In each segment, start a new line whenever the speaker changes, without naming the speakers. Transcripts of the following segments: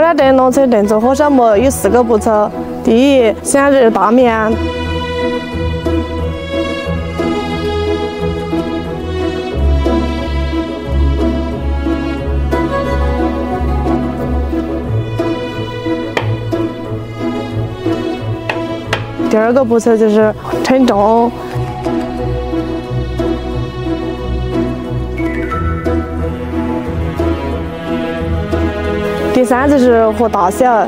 家电动车电子火项目有4个步骤：第一，先热大面。 第2个步骤就是称重，第3就是和大小，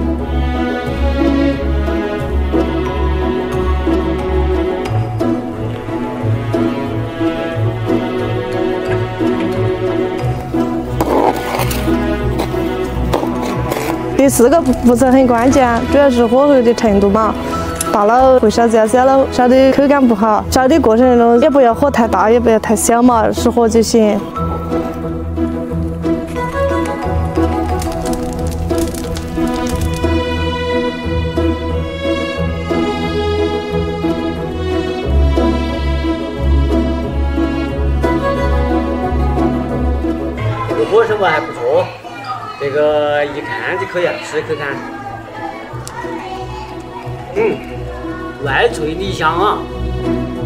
第4个步骤很关键，主要是火候的程度嘛。 大了会烧焦，小了烧的口感不好。烧的过程中也不要火太大，也不要太小嘛，适火就行。
这个火手还不错，这个一看就可以吃口看。外脆里香啊！